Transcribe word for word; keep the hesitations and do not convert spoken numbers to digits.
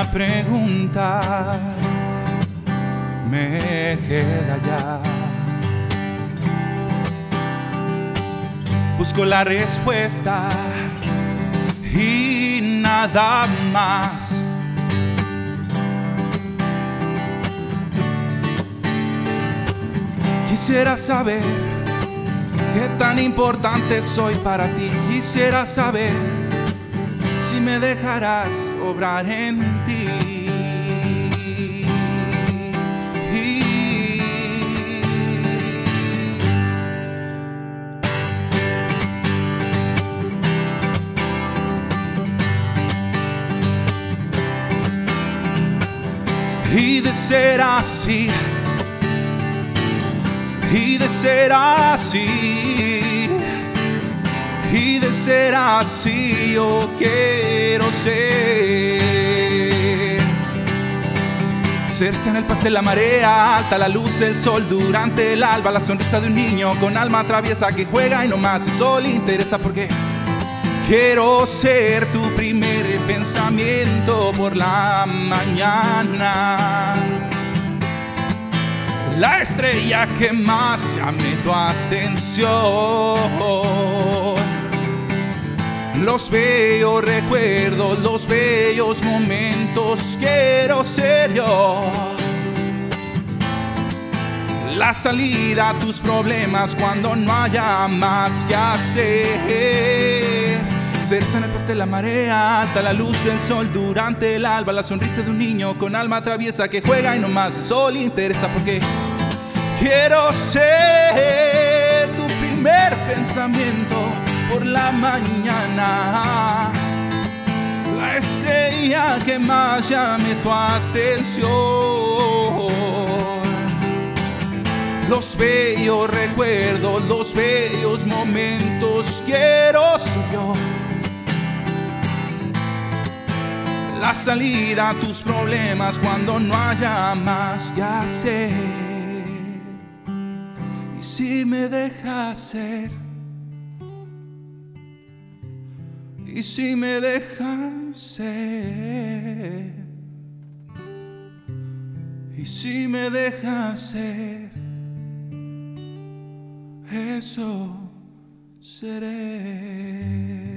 una pregunta me queda ya. Busco la respuesta y nada más. Quisiera saber qué tan importante soy para ti. Quisiera saber si me dejarás obrar en ti. Y de ser así, y de ser así, y de ser así, yo quiero ser. Cerca en el pastel, la marea alta, la luz del sol durante el alba, la sonrisa de un niño con alma traviesa que juega y no más eso le interesa porque quiero ser tu primer pensamiento por la mañana. La estrella que más llame tu atención. Los bellos recuerdos, los bellos momentos, quiero ser yo. La salida a tus problemas cuando no haya más que hacer. Cerca en el pastel, la marea alta, la luz del sol durante el alba, la sonrisa de un niño con alma traviesa que juega y no más eso le interesa porque quiero ser tu primer pensamiento por la mañana. La estrella que más llame tu atención. Los bellos recuerdos, los bellos momentos, quiero ser yo. La salida a tus problemas cuando no haya más que hacer. Y si me dejas ser, y si me dejas ser, y si me dejas ser, eso seré.